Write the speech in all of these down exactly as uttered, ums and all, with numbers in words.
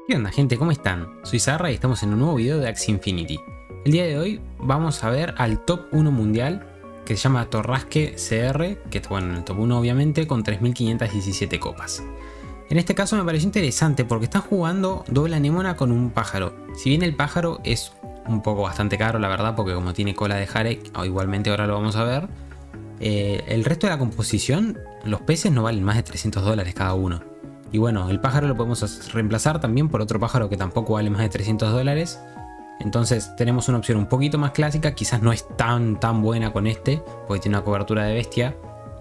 ¿Qué onda, gente? ¿Cómo están? Soy Zarra y estamos en un nuevo video de Axie Infinity. El día de hoy vamos a ver al top uno mundial que se llama Torrasque C R, que está bueno en el top uno obviamente, con tres mil quinientas diecisiete copas. En este caso me pareció interesante porque están jugando doble anémona con un pájaro. Si bien el pájaro es un poco bastante caro, la verdad, porque como tiene cola de Harek, o igualmente ahora lo vamos a ver, eh, el resto de la composición, los peces no valen más de trescientos dólares cada uno. Y bueno, el pájaro lo podemos reemplazar también por otro pájaro que tampoco vale más de trescientos dólares. Entonces tenemos una opción un poquito más clásica, quizás no es tan tan buena con este, porque tiene una cobertura de bestia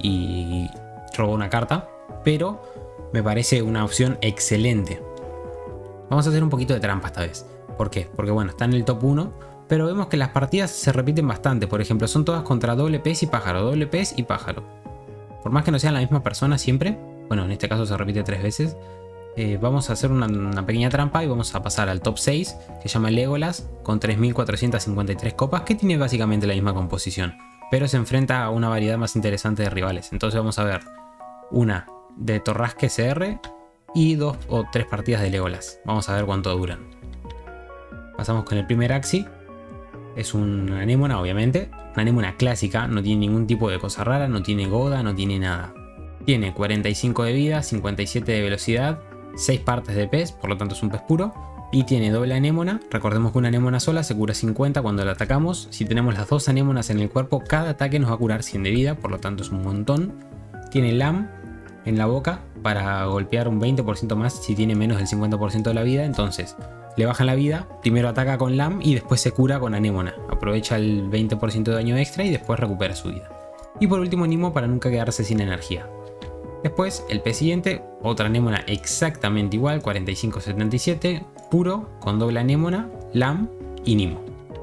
y roba una carta, pero me parece una opción excelente. Vamos a hacer un poquito de trampa esta vez. ¿Por qué? Porque bueno, está en el top uno, pero vemos que las partidas se repiten bastante. Por ejemplo, son todas contra doble pez y pájaro, doble pez y pájaro. Por más que no sean la misma persona siempre, bueno, en este caso se repite tres veces, eh, vamos a hacer una, una pequeña trampa y vamos a pasar al top seis, que se llama Legolas, con tres mil cuatrocientas cincuenta y tres copas, que tiene básicamente la misma composición, pero se enfrenta a una variedad más interesante de rivales. Entonces vamos a ver una de Torrasque C R y dos o tres partidas de Legolas. Vamos a ver cuánto duran. Pasamos con el primer Axie. Es una anémona, obviamente, una anémona clásica, no tiene ningún tipo de cosa rara, no tiene goda, no tiene nada. Tiene cuarenta y cinco de vida, cincuenta y siete de velocidad, seis partes de pez, por lo tanto es un pez puro. Y tiene doble anémona. Recordemos que una anémona sola se cura cincuenta cuando la atacamos. Si tenemos las dos anémonas en el cuerpo, cada ataque nos va a curar cien de vida, por lo tanto es un montón. Tiene lam en la boca para golpear un veinte por ciento más si tiene menos del cincuenta por ciento de la vida. Entonces le bajan la vida, primero ataca con lam y después se cura con anémona. Aprovecha el veinte por ciento de daño extra y después recupera su vida. Y por último Nimo para nunca quedarse sin energía. Después, el pez siguiente, otra anémona exactamente igual, cuarenta y cinco setenta y siete, puro, con doble anémona, lam y Nimo.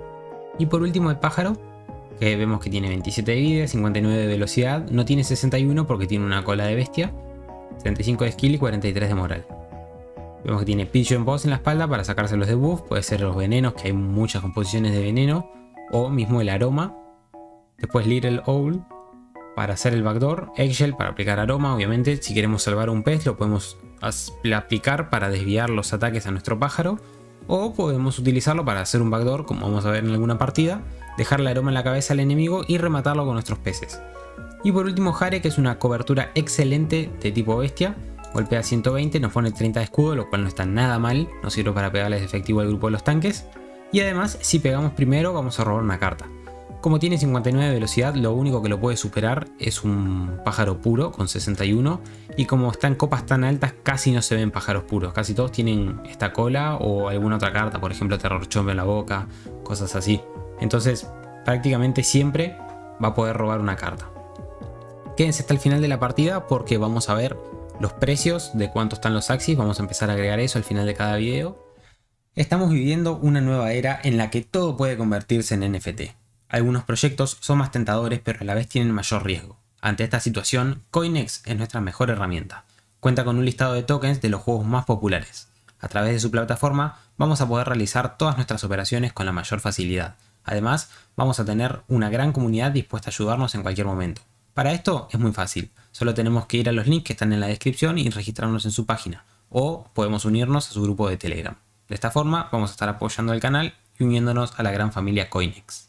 Y por último el pájaro, que vemos que tiene veintisiete de vida, cincuenta y nueve de velocidad, no tiene sesenta y uno porque tiene una cola de bestia, treinta y cinco de skill y cuarenta y tres de moral. Vemos que tiene Pigeon Boss en la espalda para sacarse los debuffs, puede ser los venenos, que hay muchas composiciones de veneno, o mismo el aroma. Después Little Owl para hacer el backdoor, Eggshell para aplicar aroma. Obviamente si queremos salvar a un pez lo podemos aplicar para desviar los ataques a nuestro pájaro, o podemos utilizarlo para hacer un backdoor, como vamos a ver en alguna partida, dejarle aroma en la cabeza al enemigo y rematarlo con nuestros peces. Y por último Harek, que es una cobertura excelente de tipo bestia, golpea ciento veinte, nos pone treinta de escudo, lo cual no está nada mal, nos sirve para pegarles efectivo al grupo de los tanques, y además si pegamos primero vamos a robar una carta. Como tiene cincuenta y nueve de velocidad, lo único que lo puede superar es un pájaro puro con sesenta y uno. Y como está en copas tan altas, casi no se ven pájaros puros. Casi todos tienen esta cola o alguna otra carta, por ejemplo Terror Chomp en la boca, cosas así. Entonces prácticamente siempre va a poder robar una carta. Quédense hasta el final de la partida porque vamos a ver los precios de cuánto están los Axies. Vamos a empezar a agregar eso al final de cada video. Estamos viviendo una nueva era en la que todo puede convertirse en N F T. Algunos proyectos son más tentadores, pero a la vez tienen mayor riesgo. Ante esta situación, Coinex es nuestra mejor herramienta. Cuenta con un listado de tokens de los juegos más populares. A través de su plataforma vamos a poder realizar todas nuestras operaciones con la mayor facilidad. Además, vamos a tener una gran comunidad dispuesta a ayudarnos en cualquier momento. Para esto es muy fácil, solo tenemos que ir a los links que están en la descripción y registrarnos en su página, o podemos unirnos a su grupo de Telegram. De esta forma vamos a estar apoyando al canal y uniéndonos a la gran familia Coinex.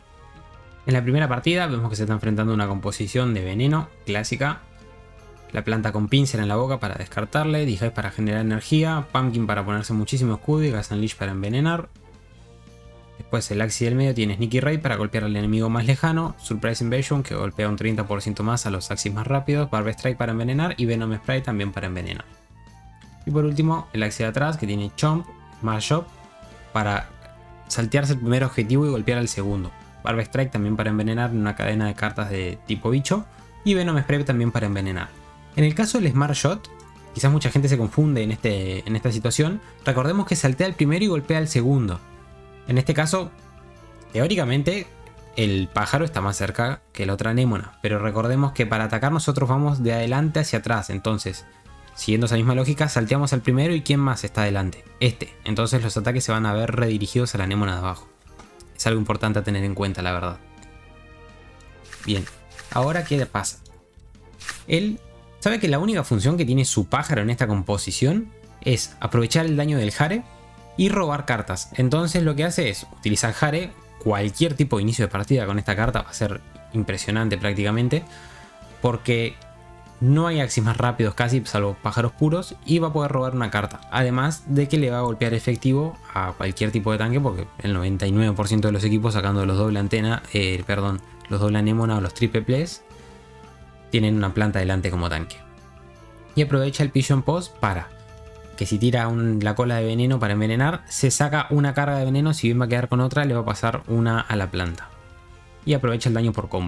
En la primera partida vemos que se está enfrentando a una composición de veneno clásica. La planta con pincel en la boca para descartarle, Disguise para generar energía, Pumpkin para ponerse muchísimo escudo y Gas Unleash para envenenar. Después el Axie del medio tiene Sneaky Raid para golpear al enemigo más lejano, Surprise Invasion que golpea un treinta por ciento más a los Axies más rápidos, Barb Strike para envenenar y Venom Spray también para envenenar. Y por último el Axie de atrás que tiene Chomp, Smart Shop para saltearse el primer objetivo y golpear al segundo. Barb Strike también para envenenar en una cadena de cartas de tipo bicho y Venom Spray también para envenenar. En el caso del Smart Shot, quizás mucha gente se confunde en, este, en esta situación, recordemos que saltea el primero y golpea al segundo. En este caso, teóricamente el pájaro está más cerca que la otra anémona, pero recordemos que para atacar nosotros vamos de adelante hacia atrás, entonces siguiendo esa misma lógica salteamos al primero y ¿quién más está adelante? Este, entonces los ataques se van a ver redirigidos a la anémona de abajo. Es algo importante a tener en cuenta, la verdad. Bien, ahora ¿qué pasa? Él sabe que la única función que tiene su pájaro en esta composición es aprovechar el daño del Jare y robar cartas. Entonces lo que hace es utilizar Jare. Cualquier tipo de inicio de partida con esta carta va a ser impresionante prácticamente, porque no hay Axis más rápidos casi, salvo pájaros puros, y va a poder robar una carta. Además de que le va a golpear efectivo a cualquier tipo de tanque, porque el noventa y nueve por ciento de los equipos, sacando los doble antena, eh, perdón, los doble anémona o los triple plays, tienen una planta delante como tanque. Y aprovecha el Pigeon Post para que si tira un, la cola de veneno para envenenar, se saca una carga de veneno, si bien va a quedar con otra, le va a pasar una a la planta. Y aprovecha el daño por combo.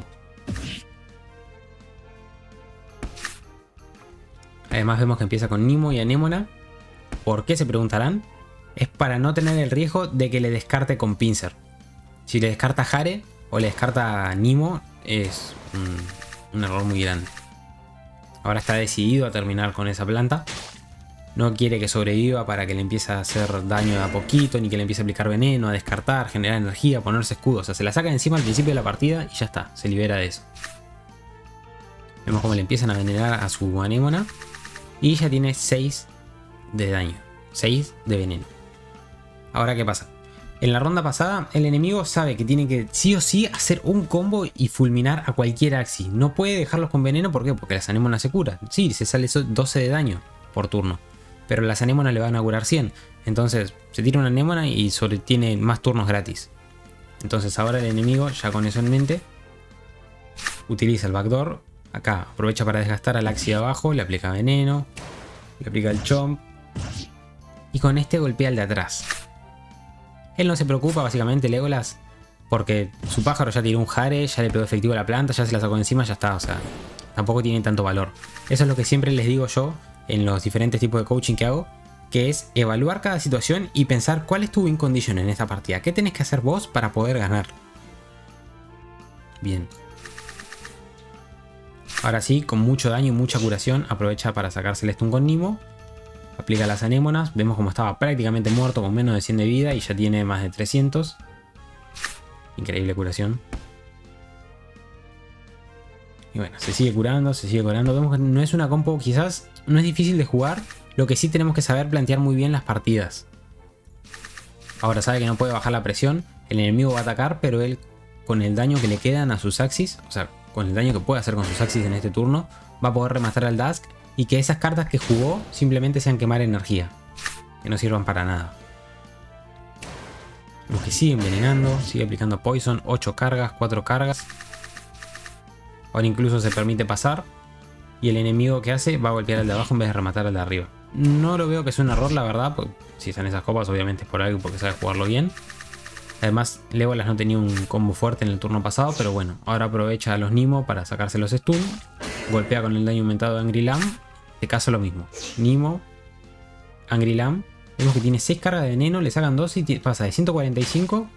Además vemos que empieza con Nimo y Anémona. ¿Por qué se preguntarán? Es para no tener el riesgo de que le descarte con Pinsir. Si le descarta Jare o le descarta Nimo, es un, un error muy grande. Ahora está decidido a terminar con esa planta. No quiere que sobreviva para que le empiece a hacer daño de a poquito, ni que le empiece a aplicar veneno, a descartar, generar energía, ponerse escudos. O sea, se la saca encima al principio de la partida y ya está, se libera de eso. Vemos cómo le empiezan a venenar a su anémona. Y ya tiene seis de daño, seis de veneno. Ahora, ¿qué pasa? En la ronda pasada, el enemigo sabe que tiene que sí o sí hacer un combo y fulminar a cualquier Axis. No puede dejarlos con veneno, ¿por qué? Porque las anémonas se curan. Sí, se sale doce de daño por turno, pero las anémonas le van a curar cien. Entonces se tira una anémona y sobre tiene más turnos gratis. Entonces ahora el enemigo, ya con eso en mente, utiliza el backdoor. Acá aprovecha para desgastar al Axi de abajo, le aplica veneno, le aplica el chomp y con este golpea al de atrás. Él no se preocupa básicamente, Legolas, porque su pájaro ya tiró un Jare, ya le pegó efectivo a la planta, ya se la sacó encima, ya está. O sea, tampoco tiene tanto valor. Eso es lo que siempre les digo yo en los diferentes tipos de coaching que hago, que es evaluar cada situación y pensar cuál es tu win condition en esta partida. ¿Qué tenés que hacer vos para poder ganar? Bien. Ahora sí, con mucho daño y mucha curación, aprovecha para sacarse el stun con Nimo. Aplica las anémonas. Vemos como estaba prácticamente muerto con menos de cien de vida y ya tiene más de trescientos. Increíble curación. Y bueno, se sigue curando, se sigue curando. Vemos que no es una compo, quizás no es difícil de jugar. Lo que sí tenemos que saber plantear muy bien las partidas. Ahora sabe que no puede bajar la presión. El enemigo va a atacar, pero él con el daño que le quedan a sus Axis, o sea, con el daño que puede hacer con sus Axis en este turno, va a poder rematar al Dusk y que esas cartas que jugó simplemente sean quemar energía, que no sirvan para nada. Los que sigue envenenando, sigue aplicando Poison, ocho cargas, cuatro cargas. Ahora incluso se permite pasar y el enemigo que hace va a golpear al de abajo en vez de rematar al de arriba. No lo veo que sea un error, la verdad, porque si están esas copas obviamente es por algo, porque sabe jugarlo bien. Además, Legolas no tenía un combo fuerte en el turno pasado, pero bueno, ahora aprovecha a los Nimo para sacarse los stun. Golpea con el daño aumentado de Angry Lamb. De caso lo mismo. Nimo, Angry Lamb. Vemos que tiene seis cargas de veneno, le sacan dos y pasa de ciento cuarenta y cinco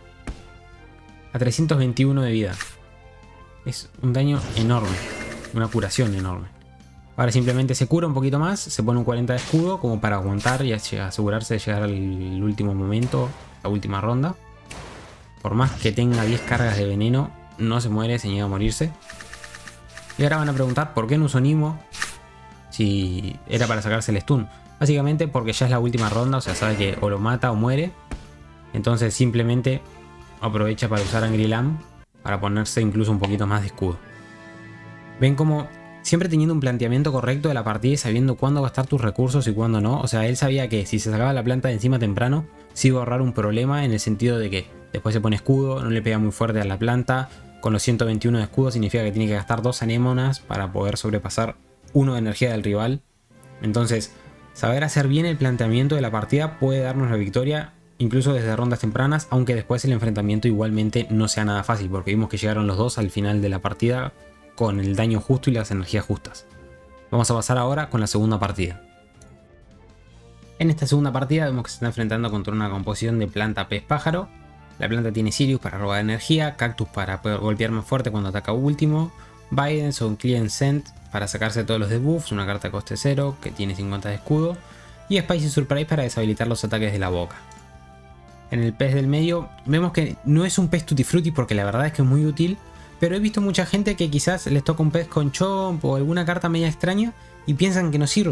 a trescientos veintiuno de vida. Es un daño enorme, una curación enorme. Ahora simplemente se cura un poquito más, se pone un cuarenta de escudo como para aguantar y asegurarse de llegar al último momento, la última ronda. Por más que tenga diez cargas de veneno, no se muere, se niega a morirse. Y ahora van a preguntar por qué no usó Nimo si era para sacarse el stun. Básicamente porque ya es la última ronda, o sea, sabe que o lo mata o muere. Entonces simplemente aprovecha para usar Angry Lamb para ponerse incluso un poquito más de escudo. Ven como siempre teniendo un planteamiento correcto de la partida y sabiendo cuándo gastar tus recursos y cuándo no. O sea, él sabía que si se sacaba la planta de encima temprano, se iba a ahorrar un problema en el sentido de que después se pone escudo, no le pega muy fuerte a la planta. Con los ciento veintiuno de escudo significa que tiene que gastar dos anémonas para poder sobrepasar uno de energía del rival. Entonces, saber hacer bien el planteamiento de la partida puede darnos la victoria, incluso desde rondas tempranas, aunque después el enfrentamiento igualmente no sea nada fácil, porque vimos que llegaron los dos al final de la partida con el daño justo y las energías justas. Vamos a pasar ahora con la segunda partida. En esta segunda partida vemos que se está enfrentando contra una composición de planta pez pájaro. La planta tiene Sirius para robar energía, Cactus para poder golpear más fuerte cuando ataca último, Bidens o un Client Scent para sacarse todos los debuffs, una carta de coste cero que tiene cincuenta de escudo, y Spicy Surprise para deshabilitar los ataques de la boca. En el pez del medio vemos que no es un pez Tutti Frutti porque la verdad es que es muy útil, pero he visto mucha gente que quizás les toca un pez con Chomp o alguna carta media extraña y piensan que no sirve.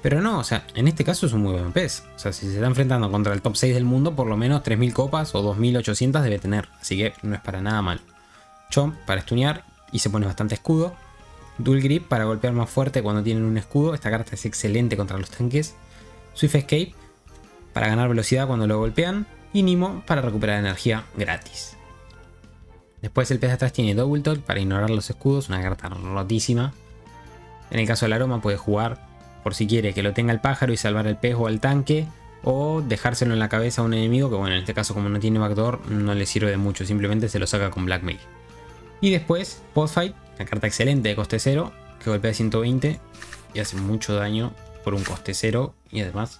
Pero no, o sea, en este caso es un muy buen pez. O sea, si se está enfrentando contra el top seis del mundo, por lo menos tres mil copas o dos mil ochocientas debe tener. Así que no es para nada mal. Chomp para stunear y se pone bastante escudo. Dual Grip para golpear más fuerte cuando tienen un escudo. Esta carta es excelente contra los tanques. Swift Escape para ganar velocidad cuando lo golpean. Y Nemo para recuperar energía gratis. Después el pez de atrás tiene Double Talk para ignorar los escudos. Una carta rotísima. En el caso del aroma puede jugar por si quiere que lo tenga el pájaro y salvar al pez o al tanque. O dejárselo en la cabeza a un enemigo que, bueno, en este caso como no tiene backdoor no le sirve de mucho. Simplemente se lo saca con Blackmail. Y después Postfight, una carta excelente de coste cero que golpea ciento veinte y hace mucho daño por un coste cero. Y además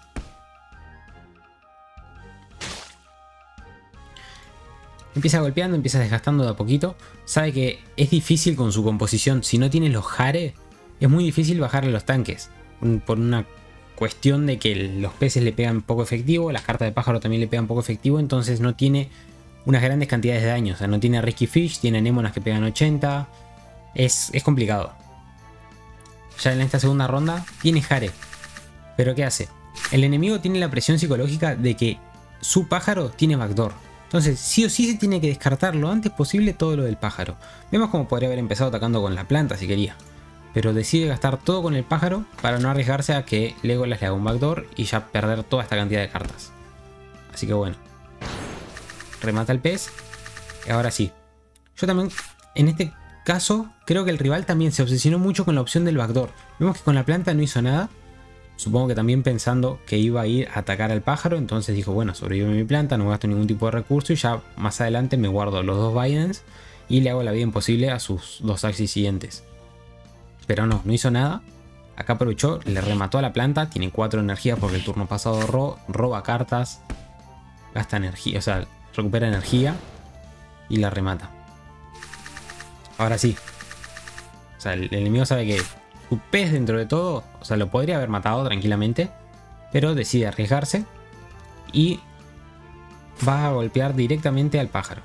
empieza golpeando, empieza desgastando de a poquito. Sabe que es difícil con su composición. Si no tiene los Jare, es muy difícil bajarle los tanques. Por una cuestión de que los peces le pegan poco efectivo, las cartas de pájaro también le pegan poco efectivo, entonces no tiene unas grandes cantidades de daño. O sea, no tiene Risky Fish, tiene anémonas que pegan ochenta. Es, es complicado. Ya en esta segunda ronda tiene Jare. Pero ¿qué hace? El enemigo tiene la presión psicológica de que su pájaro tiene backdoor. Entonces sí o sí se tiene que descartar lo antes posible todo lo del pájaro. Vemos cómo podría haber empezado atacando con la planta si quería. Pero decide gastar todo con el pájaro para no arriesgarse a que Legolas le haga un backdoor y ya perder toda esta cantidad de cartas. Así que bueno. Remata el pez. Y ahora sí. Yo también, en este caso, creo que el rival también se obsesionó mucho con la opción del backdoor. Vemos que con la planta no hizo nada. Supongo que también pensando que iba a ir a atacar al pájaro. Entonces dijo, bueno, sobrevive mi planta, no gasto ningún tipo de recurso. Y ya más adelante me guardo los dos Bidens y le hago la vida imposible a sus dos Axis siguientes. Pero no, no hizo nada. Acá aprovechó, le remató a la planta. Tiene cuatro energías porque el turno pasado ro roba cartas. Gasta energía, o sea, recupera energía. Y la remata. Ahora sí. O sea, el enemigo sabe que su pez dentro de todo, o sea, lo podría haber matado tranquilamente. Pero decide arriesgarse. Y va a golpear directamente al pájaro.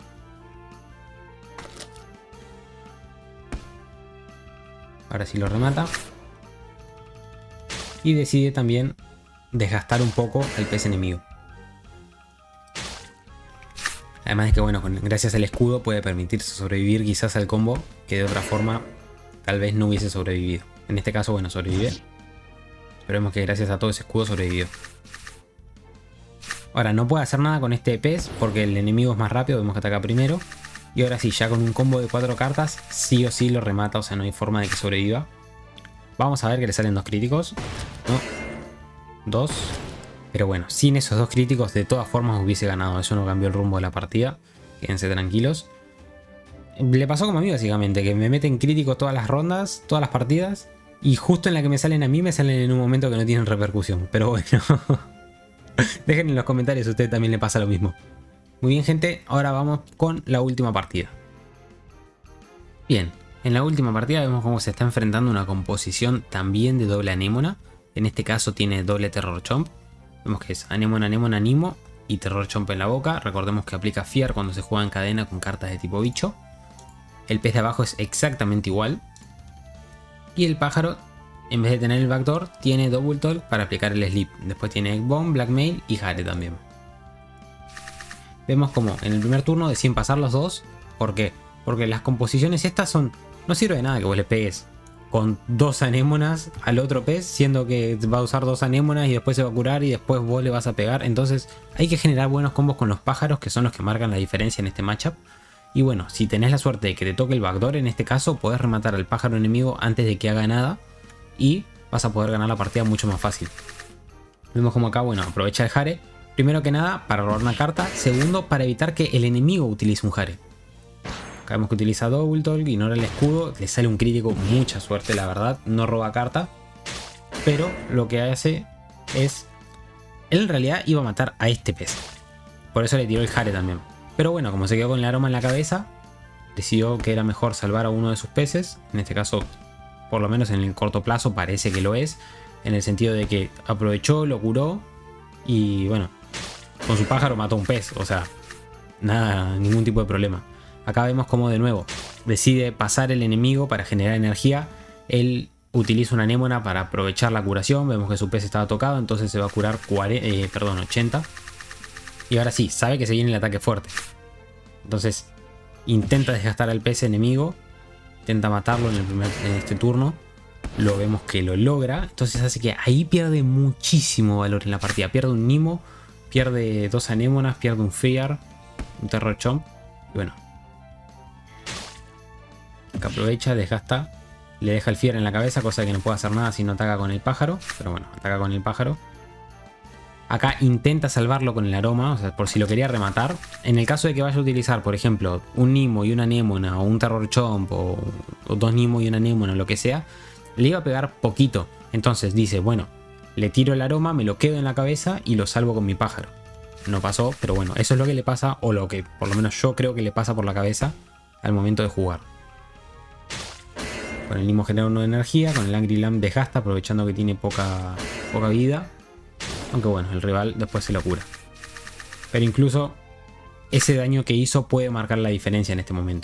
Ahora sí lo remata. Y decide también desgastar un poco al pez enemigo. Además de que, bueno, con, gracias al escudo puede permitirse sobrevivir quizás al combo que de otra forma tal vez no hubiese sobrevivido. En este caso, bueno, sobrevive. Esperemos que gracias a todo ese escudo sobrevivió. Ahora, no puede hacer nada con este pez porque el enemigo es más rápido, vemos que ataca primero. Y ahora sí, ya con un combo de cuatro cartas, sí o sí lo remata, o sea, no hay forma de que sobreviva. Vamos a ver que le salen dos críticos. No, dos. Pero bueno, sin esos dos críticos de todas formas hubiese ganado. Eso no cambió el rumbo de la partida. Quédense tranquilos. Le pasó como a mí básicamente, que me meten críticos todas las rondas, todas las partidas. Y justo en la que me salen a mí, me salen en un momento que no tienen repercusión. Pero bueno. Dejen en los comentarios si a usted también le pasa lo mismo. Muy bien, gente, ahora vamos con la última partida. Bien, en la última partida vemos cómo se está enfrentando una composición también de doble anémona. En este caso tiene doble terror chomp. Vemos que es anémona, anémona, Nemo y terror chomp en la boca. Recordemos que aplica Fear cuando se juega en cadena con cartas de tipo bicho. El pez de abajo es exactamente igual. Y el pájaro, en vez de tener el backdoor, tiene double talk para aplicar el sleep. Después tiene egg bomb, blackmail y Jare también. Vemos como en el primer turno deciden pasar los dos. ¿Por qué? Porque las composiciones estas son... No sirve de nada que vos le pegues con dos anémonas al otro pez, siendo que va a usar dos anémonas y después se va a curar y después vos le vas a pegar. Entonces hay que generar buenos combos con los pájaros, que son los que marcan la diferencia en este matchup. Y bueno, si tenés la suerte de que te toque el backdoor en este caso, podés rematar al pájaro enemigo antes de que haga nada y vas a poder ganar la partida mucho más fácil. Vemos como acá, bueno, aprovecha el Jare. Primero que nada, para robar una carta. Segundo, para evitar que el enemigo utilice un Jare. Acá vemos que utiliza Double Talk, ignora el escudo. Le sale un crítico, mucha suerte la verdad. No roba carta. Pero lo que hace es... Él en realidad iba a matar a este pez. Por eso le tiró el Jare también. Pero bueno, como se quedó con el aroma en la cabeza, decidió que era mejor salvar a uno de sus peces. En este caso, por lo menos en el corto plazo, parece que lo es. En el sentido de que aprovechó, lo curó y bueno... Con su pájaro mató un pez, o sea, nada, ningún tipo de problema. Acá vemos como de nuevo decide pasar el enemigo para generar energía. Él utiliza una anémona para aprovechar la curación. Vemos que su pez estaba tocado, entonces se va a curar cuarenta, eh, perdón, ochenta. Y ahora sí, sabe que se viene el ataque fuerte. Entonces intenta desgastar al pez enemigo. Intenta matarlo en, el primer, en este turno. Lo vemos que lo logra. Entonces hace que ahí pierde muchísimo valor en la partida. Pierde un Nemo, pierde dos anémonas, pierde un Fear, un Terror Chomp. Y bueno, que aprovecha, desgasta. Le deja el Fear en la cabeza, cosa que no puede hacer nada si no ataca con el pájaro. Pero bueno, ataca con el pájaro. Acá intenta salvarlo con el aroma, o sea, por si lo quería rematar. En el caso de que vaya a utilizar, por ejemplo, un Nemo y una anémona, o un Terror Chomp, o, o dos Nemo y una anémona, o lo que sea, le iba a pegar poquito. Entonces dice, bueno, le tiro el aroma, me lo quedo en la cabeza y lo salvo con mi pájaro. No pasó, pero bueno, eso es lo que le pasa, o lo que por lo menos yo creo que le pasa por la cabeza al momento de jugar. Con el Nemo genera uno de energía, con el Angry Lamb desgasta, aprovechando que tiene poca, poca vida. Aunque bueno, el rival después se lo cura. Pero incluso ese daño que hizo puede marcar la diferencia en este momento.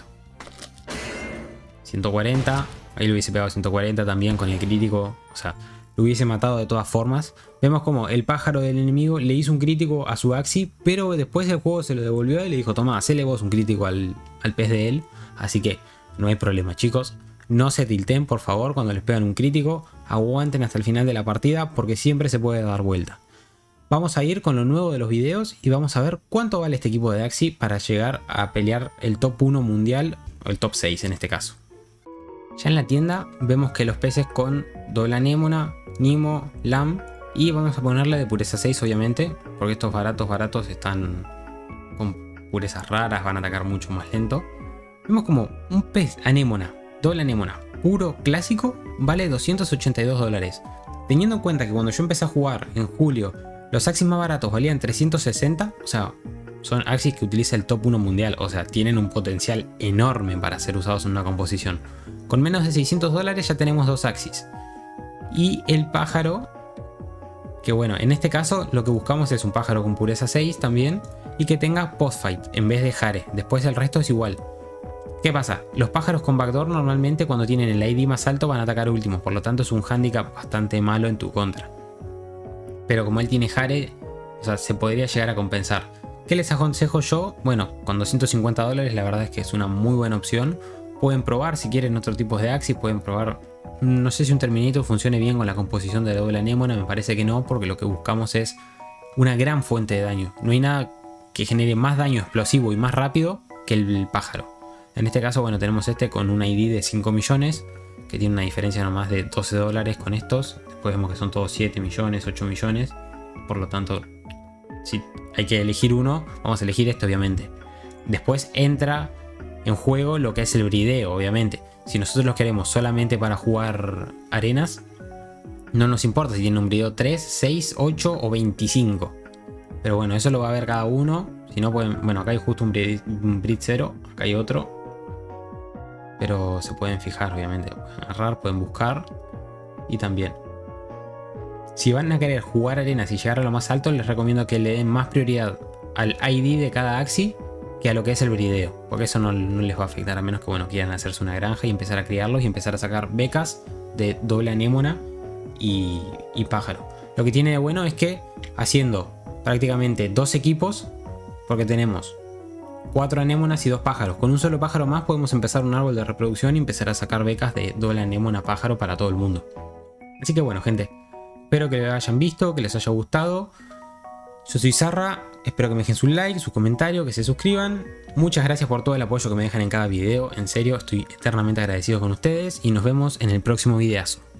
ciento cuarenta. Ahí lo hubiese pegado ciento cuarenta también con el crítico. O sea, lo hubiese matado de todas formas. Vemos como el pájaro del enemigo le hizo un crítico a su Axi. Pero después el juego se lo devolvió y le dijo, toma, hacele vos un crítico al, al pez de él. Así que no hay problema, chicos. No se tilten, por favor, cuando les pegan un crítico. Aguanten hasta el final de la partida porque siempre se puede dar vuelta. Vamos a ir con lo nuevo de los videos y vamos a ver cuánto vale este equipo de Axi para llegar a pelear el top uno mundial, o el top seis en este caso. Ya en la tienda vemos que los peces con doble anémona, Nemo, Lamb, y vamos a ponerle de pureza seis obviamente, porque estos baratos baratos están con purezas raras, van a atacar mucho más lento. Vemos como un pez anémona, doble anémona, puro clásico, vale doscientos ochenta y dos dólares. Teniendo en cuenta que cuando yo empecé a jugar en julio, los Axis más baratos valían trescientos sesenta, o sea, son Axis que utiliza el top uno mundial, o sea, tienen un potencial enorme para ser usados en una composición. Con menos de seiscientos dólares ya tenemos dos Axis. Y el pájaro, que bueno, en este caso lo que buscamos es un pájaro con pureza seis también, y que tenga post-fight en vez de Jare, después el resto es igual. ¿Qué pasa? Los pájaros con backdoor normalmente cuando tienen el I D más alto van a atacar últimos, por lo tanto es un handicap bastante malo en tu contra. Pero como él tiene Jare, o sea, se podría llegar a compensar. ¿Qué les aconsejo yo? Bueno, con doscientos cincuenta dólares la verdad es que es una muy buena opción. Pueden probar si quieren otro tipo de Axis, pueden probar. No sé si un Terminator funcione bien con la composición de doble anémona, me parece que no, porque lo que buscamos es una gran fuente de daño. No hay nada que genere más daño explosivo y más rápido que el pájaro. En este caso, bueno, tenemos este con un I D de cinco millones, que tiene una diferencia nomás de doce dólares con estos. Después vemos que son todos siete millones, ocho millones. Por lo tanto, si hay que elegir uno, vamos a elegir este obviamente. Después entra en juego lo que es el brideo, obviamente. Si nosotros los queremos solamente para jugar arenas, no nos importa si tiene un brideo tres, seis, ocho o veinticinco. Pero bueno, eso lo va a ver cada uno. Si no pueden, bueno, acá hay justo un brid, un brid cero, acá hay otro. Pero se pueden fijar, obviamente. Pueden agarrar, pueden buscar. Y también, si van a querer jugar arenas y llegar a lo más alto, les recomiendo que le den más prioridad al I D de cada Axi que a lo que es el brideo. Porque eso no, no les va a afectar, a menos que bueno, quieran hacerse una granja y empezar a criarlos y empezar a sacar becas de doble anémona y, y pájaro. Lo que tiene de bueno es que haciendo prácticamente dos equipos, porque tenemos cuatro anémonas y dos pájaros. Con un solo pájaro más podemos empezar un árbol de reproducción y empezar a sacar becas de doble anémona pájaro para todo el mundo. Así que bueno, gente, espero que lo hayan visto, que les haya gustado. Yo soy Zarra, espero que me dejen su like, su comentario, que se suscriban. Muchas gracias por todo el apoyo que me dejan en cada video. En serio, estoy eternamente agradecido con ustedes y nos vemos en el próximo videazo.